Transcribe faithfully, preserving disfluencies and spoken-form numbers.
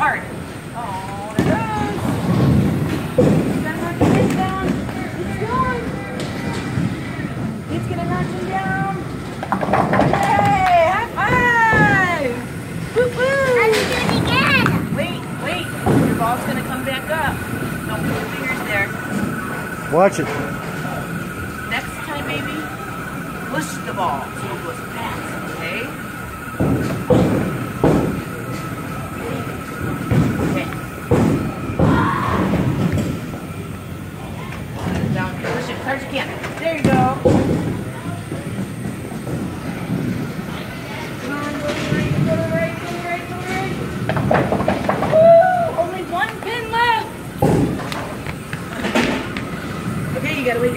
hard. Oh, there it goes. He's gonna knock his head down. He's going. He's gonna knock him down. Yay! High five! Woo woo! Let's do it again. Wait, wait. Your ball's gonna come back up. Don't put your fingers there. Watch it. Next time, maybe, push the ball so it goes fast, okay? Okay. Put it down here. Push it as hard as you can. There you go. Come on, go to the right, go to the right, go to the right, go to the right. Woo! Only one pin left. Okay, you gotta wait